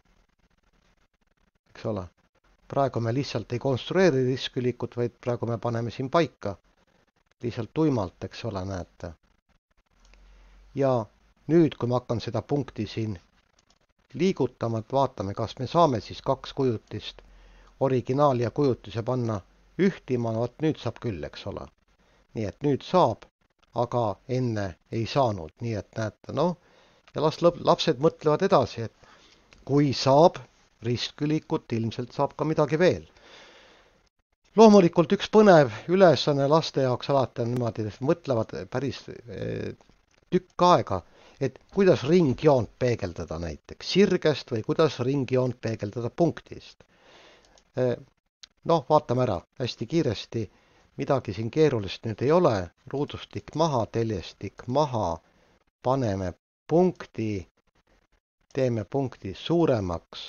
eks ole. Praegu me lihtsalt ei konstrueeri ristkülikut, vaid praegu me paneme siin paika lihtsalt tuimalt, eks ole, näete. Ja nüüd, kui ma hakkan seda punkti siin liigutama, et vaatame, kas me saame siis kaks kujutist, originaali ja kujutise panna ühtima, no nüüd saab küll, eks ole. Nii et nüüd saab, aga enne ei saanud, nii et näete, noh, ja las lapsed mõtlevad edasi, et kui saab ristkülikut, ilmselt saab ka midagi veel. Loomulikult üks põnev ülesanne laste jaoks alati on niimoodi, et mõtlevad päris tükk aega, et kuidas ringjoont peegeldada näiteks sirgest või kuidas ringjoont peegeldada punktist. Noh, vaatame ära hästi kiiresti, midagi siin keerulist nüüd ei ole, ruudustik maha, teljestik maha, paneme punkti, teeme punkti suuremaks,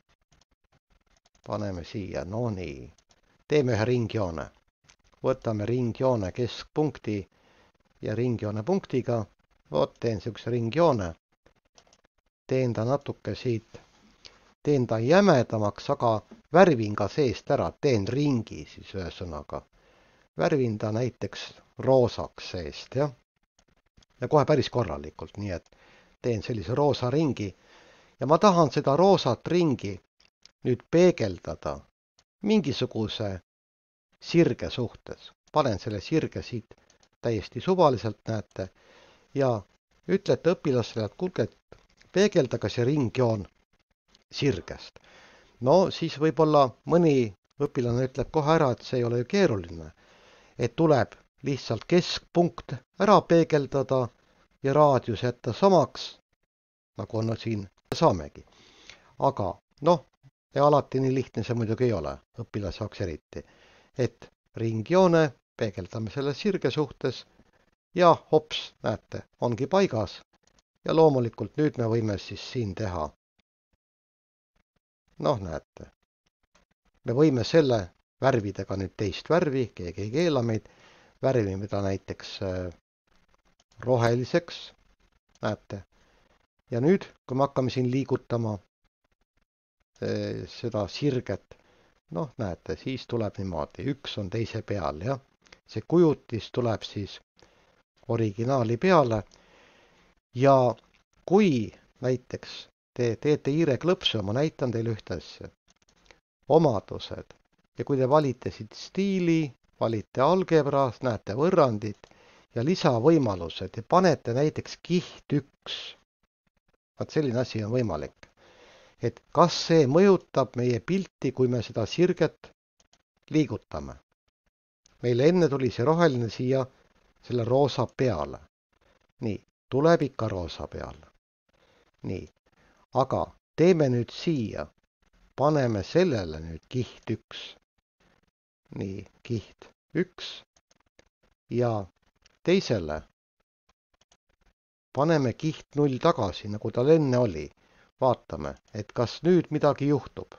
paneme siia, no nii, teeme ühe ringjoone, võtame ringjoone keskpunkti ja ringjoone punktiga, vot teen sellise ringjoone, teen ta natuke siit, teen ta jämedamaks, aga värvin ka seest ära, teen ringi siis ühesõnaga. Värvin ta näiteks roosaks seest, jah. Ja kohe päris korralikult, nii et teen sellise roosa ringi. Ja ma tahan seda roosat ringi nüüd peegeldada mingisuguse sirge suhtes. Panen selle sirge siit täiesti suvaliselt, näete, ja ütlete õpilasele, et kuulge, peegeldage see ringjoon sirgest. No siis võib-olla mõni õpilane ütleb kohe ära, et see ei ole ju keeruline, et tuleb lihtsalt keskpunkt ära peegeldada ja raadius jätta samaks, nagu on siin saamegi. Aga noh, ja alati nii lihtne see muidugi ei ole, õpilase jaoks eriti, et ringjoone peegeldame selle sirge suhtes ja hops, näete, ongi paigas ja loomulikult nüüd me võime siis siin teha. Noh, näete, me võime selle värvidega nüüd teist värvi, keegi ei keela meid, värvime ta näiteks roheliseks, näete. Ja nüüd, kui me hakkame siin liigutama seda sirget, noh, näete, siis tuleb niimoodi, üks on teise peal, jah. See kujutis tuleb siis originaali peale ja kui näiteks te teete hiireklõpsu, ma näitan teile ühte asja, omadused, ja kui te valite siit stiili, valite algebras, näete võrrandit ja lisavõimalused ja panete näiteks kiht üks, vaat selline asi on võimalik, et kas see mõjutab meie pilti, kui me seda sirget liigutame. Meile enne tuli see roheline siia selle roosa peale. Nii, tuleb ikka roosa peale. Nii, aga teeme nüüd siia, paneme sellele nüüd kiht üks. Nii, kiht üks ja teisele paneme kiht null tagasi, nagu tal enne oli. Vaatame, et kas nüüd midagi juhtub.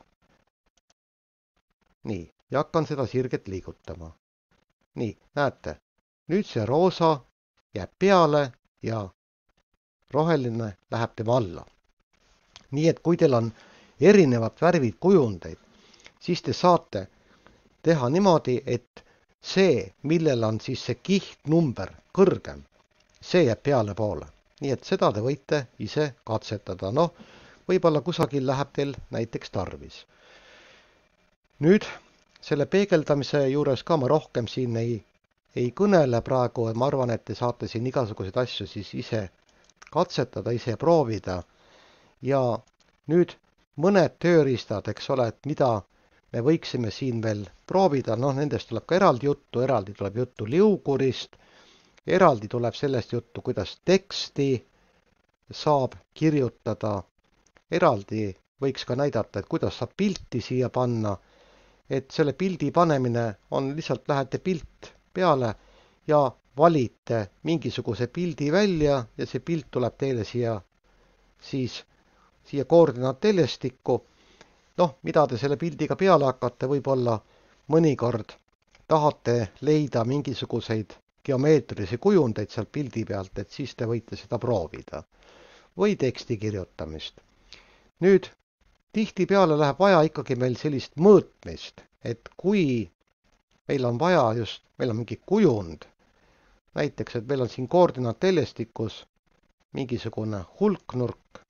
Nii, ja hakkan seda sirget liigutama. Nii, näete, nüüd see roosa jääb peale ja roheline läheb tema alla. Nii et kui teil on erinevad värvid kujundeid, siis te saate teha niimoodi, et see, millel on siis see kihtnumber kõrgem, see jääb peale poole. Nii et seda te võite ise katsetada. Noh, võib-olla kusagil läheb teil näiteks tarvis. Nüüd selle peegeldamise juures ka ma rohkem siin ei, ei kõnele praegu, ma arvan, et te saate siin igasuguseid asju siis ise katsetada, ise proovida. Ja nüüd mõned tööriistad, eks ole, et mida me võiksime siin veel proovida, noh, nendest tuleb ka eraldi juttu, eraldi tuleb juttu liugurist, eraldi tuleb sellest juttu, kuidas teksti saab kirjutada, eraldi võiks ka näidata, et kuidas saab pilti siia panna et selle pildi panemine on lihtsalt lähete pilt peale ja valite mingisuguse pildi välja ja see pilt tuleb teile siia, siis siia koordinaatteljestikku. Noh, mida te selle pildiga peale hakkate, võib-olla mõnikord tahate leida mingisuguseid geomeetrilisi kujundeid seal pildi pealt, et siis te võite seda proovida. Või teksti kirjutamist. Nüüd, tihtipeale läheb vaja ikkagi meil sellist mõõtmist, et kui meil on vaja just, meil on mingi kujund, näiteks, et meil on siin koordinaatteljestikus mingisugune hulknurk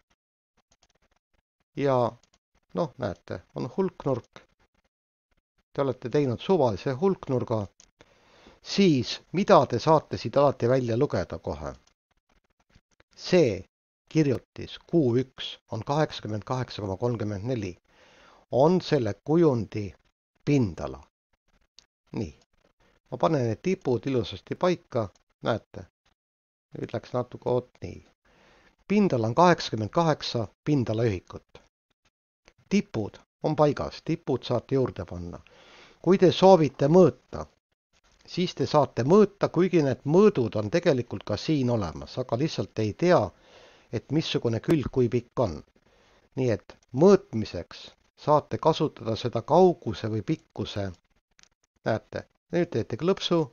ja noh, näete, on hulknurk. Te olete teinud suvalise hulknurga, siis mida te saate siit alati välja lugeda kohe? See kirjutis Q üks on kaheksakümmend kaheksa koma kolmkümmend neli, on selle kujundi pindala. Nii, ma panen need tipud ilusasti paika, näete, nüüd läks natuke oot nii. Pindala on kaheksakümmend kaheksa pindalaühikut. Tipud on paigas, tipud saate juurde panna. Kui te soovite mõõta, siis te saate mõõta, kuigi need mõõdud on tegelikult ka siin olemas, aga lihtsalt ei tea, et missugune külg kui pikk on. Nii et mõõtmiseks saate kasutada seda kauguse või pikkuse. Näete, nüüd teete klõpsu,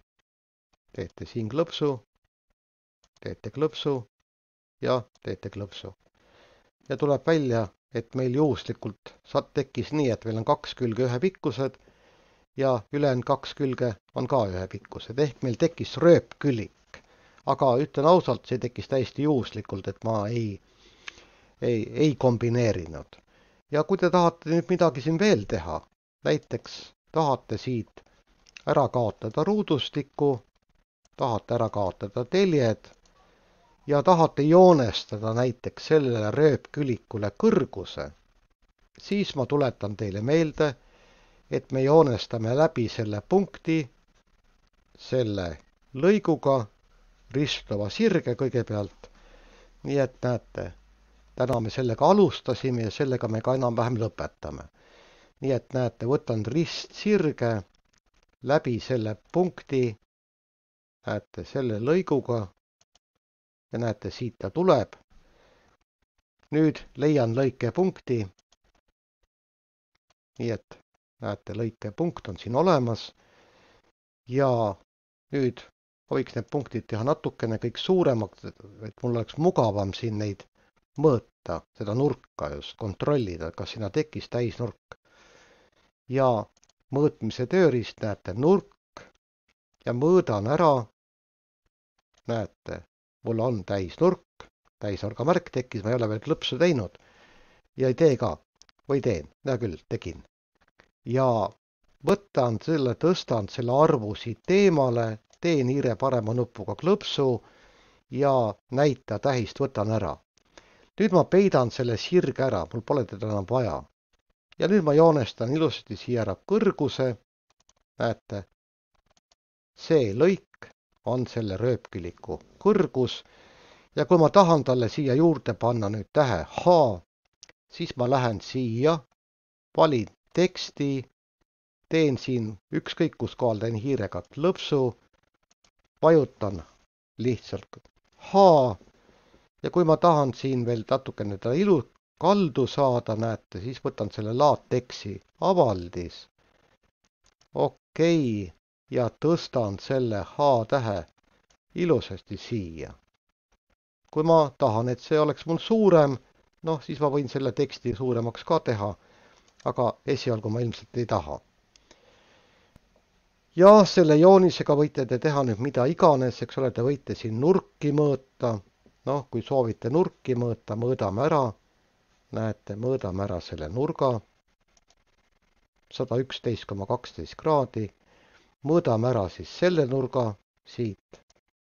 teete siin klõpsu, teete klõpsu ja teete klõpsu. Ja tuleb välja, et meil juhuslikult tekkis nii, et meil on kaks külge ühe pikkused ja ülejäänud kaks külge on ka ühe pikkused. Ehk meil tekkis rööpkülik. Aga ütlen ausalt, see tekkis täiesti juhuslikult, et ma ei, ei, ei kombineerinud. Ja kui te tahate nüüd midagi siin veel teha, näiteks tahate siit ära kaotada ruudustikku, tahate ära kaotada teljed ja tahate joonestada näiteks sellele rööpkülikule kõrguse, siis ma tuletan teile meelde, et me joonestame läbi selle punkti, selle lõiguga, ristuva sirge kõigepealt. Nii et näete, täna me sellega alustasime ja sellega me ka enam-vähem lõpetame. Nii et näete, võtan ristsirge läbi selle punkti, näete selle lõiguga ja näete, siit ta tuleb. Nüüd leian lõikepunkti. Nii et näete, lõikepunkt on siin olemas ja nüüd võiks need punktid teha natukene kõik suuremaks, et mul oleks mugavam siin neid mõõta, seda nurka just kontrollida, kas sinna tekkis täisnurk. Ja mõõtmise tööriist näete nurk ja mõõdan ära, näete, mul on täisnurk, täisnurga märk tekkis, ma ei ole veel klõpsu teinud ja ei tee ka, või teen, näe küll, tegin. Ja võtan selle, tõstan selle arvu siit eemale, teen hiire parema nupuga klõpsu ja näita tähist võtan ära. Nüüd ma peidan selle sirge ära, mul pole teda enam vaja. Ja nüüd ma joonestan ilusasti siia ära kõrguse. Näete, see lõik on selle rööpküliku kõrgus ja kui ma tahan talle siia juurde panna nüüd tähe H, siis ma lähen siia, valin teksti, teen siin ükskõik kus kohal teen hiirega klõpsu, vajutan lihtsalt H ja kui ma tahan siin veel natukene ta ilu kaldu saada, näete, siis võtan selle laatexi avaldis. Okei, ja tõstan selle H tähe ilusasti siia. Kui ma tahan, et see oleks mul suurem, noh, siis ma võin selle teksti suuremaks ka teha, aga esialgu ma ilmselt ei taha. Ja selle joonisega võite te teha nüüd mida iganes, eks ole, te võite siin nurki mõõta. Noh, kui soovite nurki mõõta, mõõdame ära. Näete, mõõdame ära selle nurga. sada üksteist koma kaksteist kraadi. Mõõdame ära siis selle nurga siit.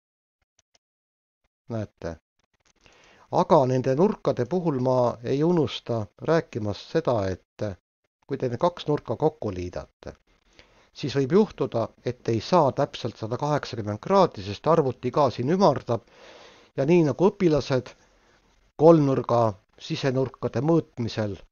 Näete. Aga nende nurkade puhul ma ei unusta rääkimas seda, et kui te need kaks nurka kokku liidate, siis võib juhtuda, et ei saa täpselt sada kaheksakümmend kraadi, sest arvuti ka siin ümardab ja nii nagu õpilased kolmnurga sisenurkade mõõtmisel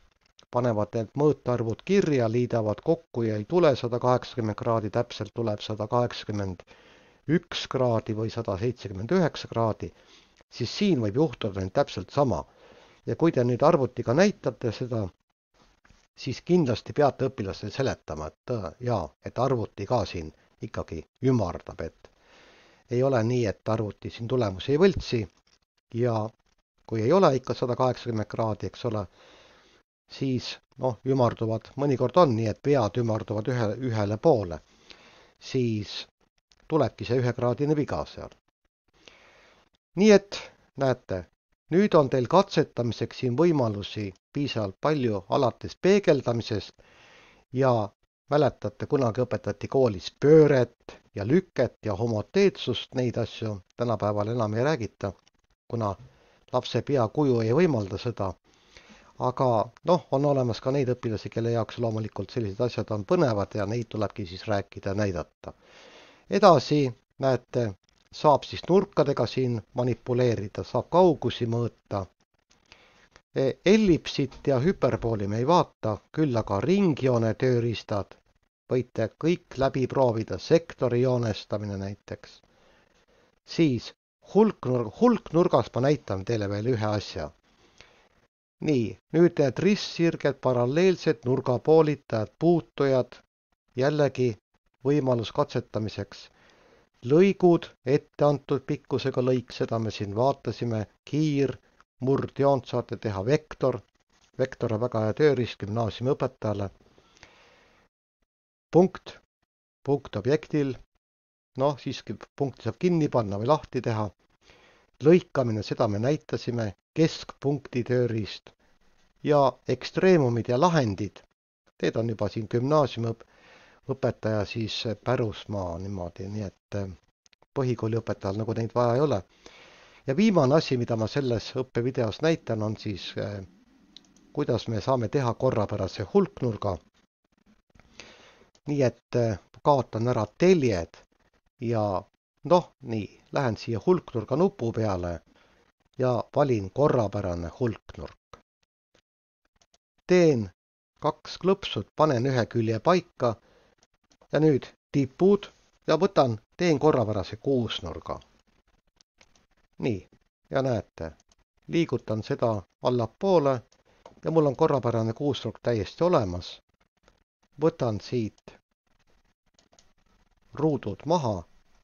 panevad need mõõtarvud kirja, liidavad kokku ja ei tule sada kaheksakümmend kraadi, täpselt tuleb sada kaheksakümmend üks kraadi või sada seitsekümmend üheksa kraadi, siis siin võib juhtuda nüüd täpselt sama. Ja kui te nüüd arvutiga näitate seda, siis kindlasti peate õpilastele seletama, et jaa, et arvuti ka siin ikkagi ümardab, et ei ole nii, et arvuti siin tulemusi ei võltsi ja kui ei ole ikka sada kaheksakümmend kraadi, eks ole, siis noh, ümarduvad, mõnikord on nii, et pead ümarduvad ühe, ühele poole, siis tulebki see ühekraadine viga seal. Nii et näete, nüüd on teil katsetamiseks siin võimalusi piisavalt palju alates peegeldamisest ja mäletate, kunagi õpetati koolis pööret ja lüket ja homoteetsust, neid asju tänapäeval enam ei räägita, kuna lapse peakuju ei võimalda seda. Aga noh, on olemas ka neid õpilasi, kelle jaoks loomulikult sellised asjad on põnevad ja neid tulebki siis rääkida ja näidata. Edasi, näete, saab siis nurkadega siin manipuleerida, saab kaugusi mõõta. Ellipsit ja hüperbooli me ei vaata, küll aga ringjoone tööriistad võite kõik läbi proovida, sektori joonestamine näiteks. Siis hulknurg, hulknurgas ma näitan teile veel ühe asja. Nii, nüüd need ristsirged, paralleelsed, nurgapoolitajad, puutujad, jällegi võimalus katsetamiseks. Lõigud, ette antud pikkusega lõik, seda me siin vaatasime, kiir, murdjoont saate teha, vektor, vektor on väga hea tööriist gümnaasiumi õpetajale. Punkt, punkt objektil, noh siiski punkti saab kinni panna või lahti teha. Lõikamine, seda me näitasime, keskpunkti tööriist ja ekstreemumid ja lahendid. Need on juba siin gümnaasiumi õpetaja siis pärusmaa niimoodi, nii et põhikooli õpetajal nagu neid vaja ei ole. Ja viimane asi, mida ma selles õppevideos näitan, on siis, kuidas me saame teha korrapärase hulknurga. Nii et kaotan ära teljed ja noh, nii, lähen siia hulknurga nupu peale ja valin korrapärane hulknurk. Teen kaks klõpsut, panen ühe külje paika ja nüüd tipud ja võtan, teen korrapärase kuusnurga. Nii, ja näete, liigutan seda allapoole ja mul on korrapärane kuusnurk täiesti olemas. Võtan siit ruudud maha,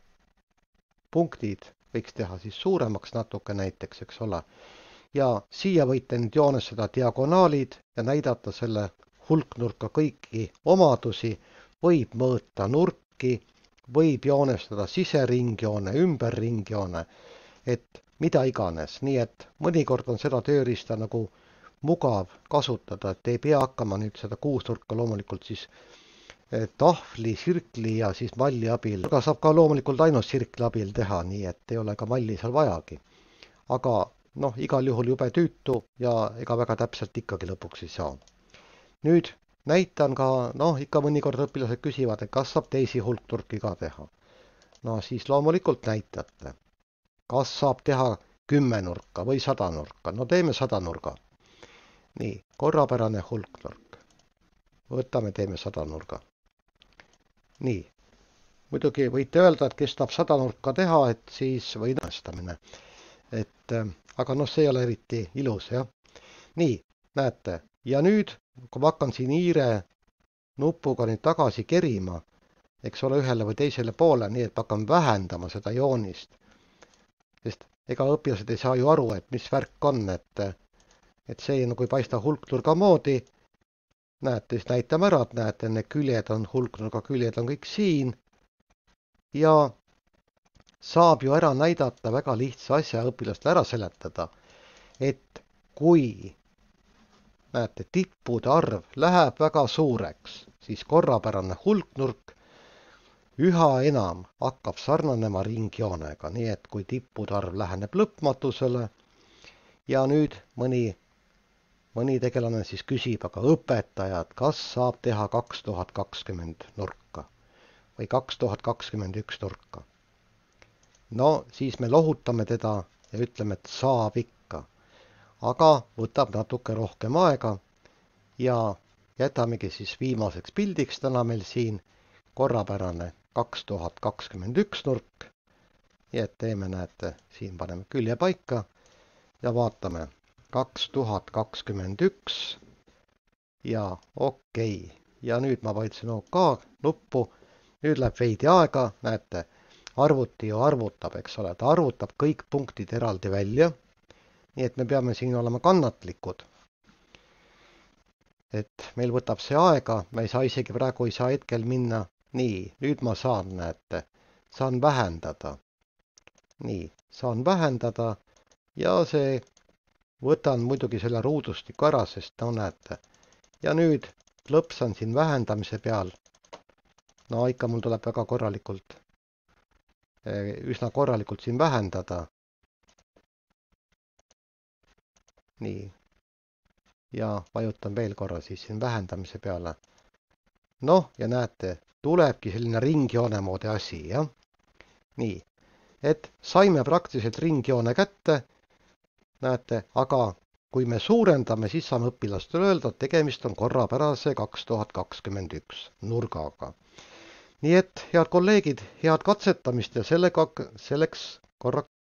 punktid võiks teha siis suuremaks natuke näiteks, eks ole. Ja siia võite nüüd joonestada diagonaalid ja näidata selle hulknurka kõiki omadusi, võib mõõta nurki, võib joonestada siseringjoone, ümberringjoone, et mida iganes. Nii et mõnikord on seda tööriista nagu mugav kasutada, et ei pea hakkama nüüd seda kuusnurka loomulikult siis tahvli, sirkli ja siis malli abil. Aga saab ka loomulikult ainult sirkli abil teha, nii et ei ole ka malli seal vajagi. Aga noh, igal juhul jube tüütu ja ega väga täpselt ikkagi lõpuks ei saa. Nüüd näitan ka, noh ikka mõnikord õpilased küsivad, et kas saab teisi hulknurki ka teha. No siis loomulikult näitate. Kas saab teha kümme nurka või sada nurka? No teeme sada nurga. Nii, korrapärane hulknurk. Võtame, teeme sada nurga. Nii, muidugi võite öelda, et kes tahab sada nurka teha, et siis või nõestamine. Et, aga noh, see ei ole eriti ilus, jah. Nii, näete. Ja nüüd, kui ma hakkan siin hiire nupuga nüüd tagasi kerima, eks ole ühele või teisele poole, nii et ma hakkan vähendama seda joonist. Sest ega õpilased ei saa ju aru, et mis värk on, et, et see nagu ei paista hulknurga moodi. Näete, siis näitame ära, et näete, need küljed on hulknurga, küljed on kõik siin. Ja saab ju ära näidata väga lihtsa asja õpilastele ära seletada, et kui näete, tippude arv läheb väga suureks, siis korrapärane hulknurk üha enam hakkab sarnanema ringjoonega, nii et kui tippude arv läheneb lõpmatusele ja nüüd mõni Mõni tegelane siis küsib, aga õpetajad, kas saab teha kaks tuhat kakskümmend nurka või kaks tuhat kakskümmend üks nurka? No siis me lohutame teda ja ütleme, et saab ikka, aga võtab natuke rohkem aega ja jätamegi siis viimaseks pildiks täna meil siin korrapärane kaks tuhat kakskümmend üks nurk. Nii et teeme, näete, siin paneme külje paika ja vaatame kaks tuhat kakskümmend üks ja okei. Ja nüüd ma vajutasin OK nuppu. Nüüd läheb veidi aega, näete, arvuti ju arvutab, eks ole, ta arvutab kõik punktid eraldi välja. Nii et me peame siin olema kannatlikud. Et meil võtab see aega, ma ei saa isegi praegu ei saa hetkel minna. Nii, nüüd ma saan, näete, saan vähendada. Nii, saan vähendada ja see võtan muidugi selle ruudustiku ära, sest no näete. Ja nüüd lõpsan siin vähendamise peal. No ikka mul tuleb väga korralikult, üsna korralikult siin vähendada. Nii. Ja vajutan veel korra siis siin vähendamise peale. Noh, ja näete, tulebki selline ringjoone moodi asi, jah? Nii, et saime praktiliselt ringjoone kätte, näete, aga kui me suurendame, siis saame õpilastele öelda, et tegemist on korrapärase kaks tuhat kakskümmend üks nurgaga. Nii et, head kolleegid, head katsetamist ja sellega, selleks korraks